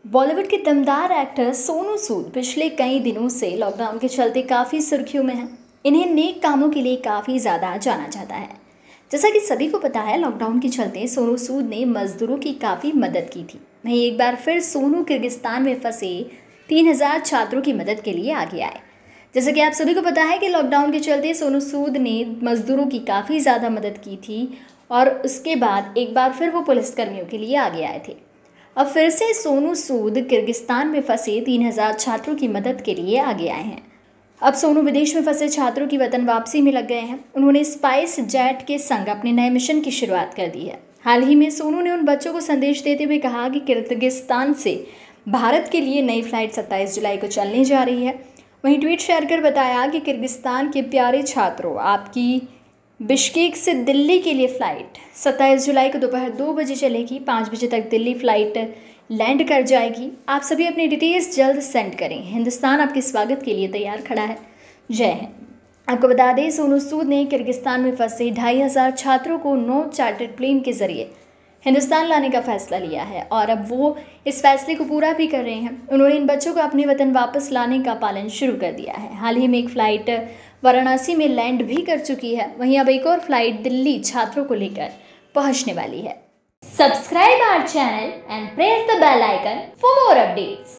बॉलीवुड के दमदार एक्टर सोनू सूद पिछले कई दिनों से लॉकडाउन के चलते काफ़ी सुर्खियों में हैं। इन्हें नेक कामों के लिए काफ़ी ज़्यादा जाना जाता है। जैसा कि सभी को पता है, लॉकडाउन के चलते सोनू सूद ने मजदूरों की काफ़ी मदद की थी। वहीं एक बार फिर सोनू किर्गिस्तान में फंसे 3000 छात्रों की मदद के लिए आगे आए। जैसा कि आप सभी को पता है कि लॉकडाउन के चलते सोनू सूद ने मजदूरों की काफ़ी ज़्यादा मदद की थी और उसके बाद एक बार फिर वो पुलिसकर्मियों के लिए आगे आए थे। अब फिर से सोनू सूद किर्गिस्तान में फंसे 3000 छात्रों की मदद के लिए आगे आए हैं। अब सोनू विदेश में फंसे छात्रों की वतन वापसी में लग गए हैं। उन्होंने स्पाइस जेट के संग अपने नए मिशन की शुरुआत कर दी है। हाल ही में सोनू ने उन बच्चों को संदेश देते हुए कहा कि किर्गिस्तान से भारत के लिए नई फ्लाइट 27 जुलाई को चलने जा रही है। वहीं ट्वीट शेयर कर बताया कि किर्गिस्तान के प्यारे छात्रों, आपकी बिश्केक से दिल्ली के लिए फ़्लाइट 27 जुलाई को दोपहर 2 बजे चलेगी। 5 बजे तक दिल्ली फ़्लाइट लैंड कर जाएगी। आप सभी अपनी डिटेल्स जल्द सेंड करें। हिंदुस्तान आपके स्वागत के लिए तैयार खड़ा है। जय हिंद। आपको बता दें, सोनू सूद ने किर्गिस्तान में फंसे 2500 छात्रों को 9 चार्टर्ड प्लेन के जरिए हिंदुस्तान लाने का फैसला लिया है और अब वो इस फैसले को पूरा भी कर रहे हैं। उन्होंने इन बच्चों को अपने वतन वापस लाने का पालन शुरू कर दिया है। हाल ही में एक फ़्लाइट वाराणसी में लैंड भी कर चुकी है। वहीं अब एक और फ्लाइट दिल्ली छात्रों को लेकर पहुंचने वाली है। Subscribe our channel and press the bell icon for more updates.